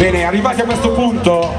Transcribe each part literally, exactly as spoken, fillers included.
Bene, arrivati a questo punto,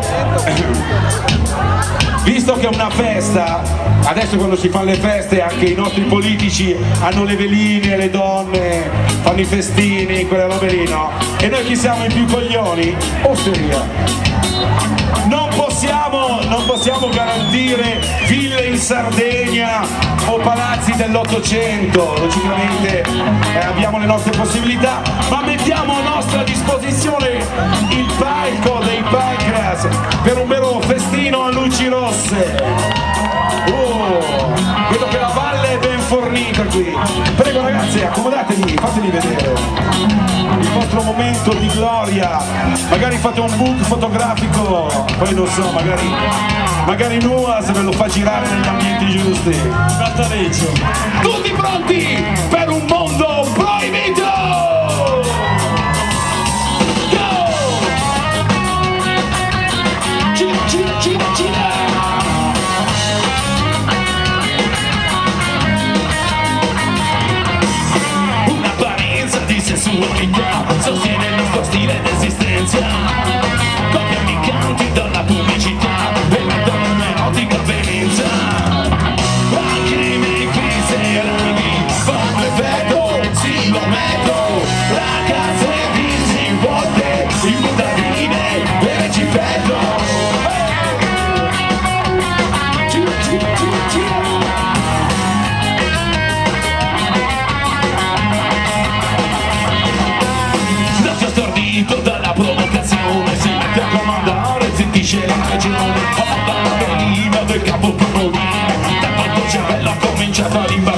visto che è una festa, adesso quando si fanno le feste anche i nostri politici hanno le veline, le donne, fanno i festini, quelle robe lì, no? E noi chi siamo i più coglioni? Osteria. Non possiamo, non possiamo garantire ville in Sardegna o palazzi dell'Ottocento, logicamente eh, abbiamo le nostre possibilità, ma mettiamo a nostra disposizione il palco dei Pancreas per un vero festino a luci rosse. Oh, vedo che la valle è ben fornita qui. Prego ragazzi, accomodatevi, fatemi vedere il vostro momento di gloria, magari fate un book fotografico, poi non so, magari magari Nuas ve lo fa girare negli ambienti giusti. Tutti pronti per un mondo proibito? Go! Gira, gira, gira, gira! Un'apparenza di sensualità sostiene il nostro stile d'esistenza. Copiami i canti dalla pubblicità e la donna erotica velenza. Anche i miei serani fanno effetto, sì lo metto. Ragazze disinvolte, in montagne e ci petto. Gira, gira, gira, gira. Lascia stordito dalla provocazione, si mette a comandare, zittisce la regione, comanda la velina del capo capolino, da quanto cervello ha cominciato a rimbalzare.